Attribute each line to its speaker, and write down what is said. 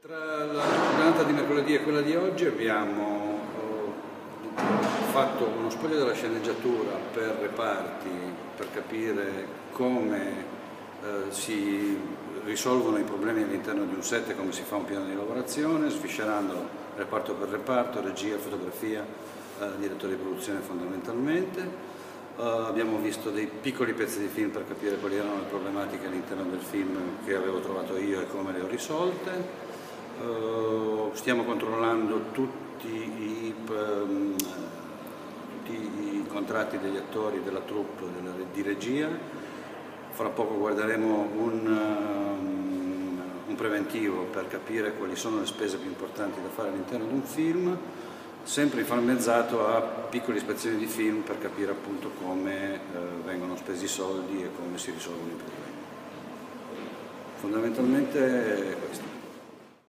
Speaker 1: Tra la giornata di mercoledì e quella di oggi abbiamo fatto uno spoglio della sceneggiatura per reparti, per capire come si risolvono i problemi all'interno di un set e come si fa un piano di lavorazione, sviscerando reparto per reparto, regia, fotografia, direttore di produzione fondamentalmente. Abbiamo visto dei piccoli pezzi di film per capire quali erano le problematiche all'interno del film che avevo trovato io e come le ho risolte. Stiamo controllando tutti i contratti degli attori, della troupe, di regia. Fra poco guarderemo un preventivo per capire quali sono le spese più importanti da fare all'interno di un film, sempre inframmezzato a piccole ispezioni di film per capire appunto come vengono spesi i soldi e come si risolvono i problemi. Fondamentalmente è questo.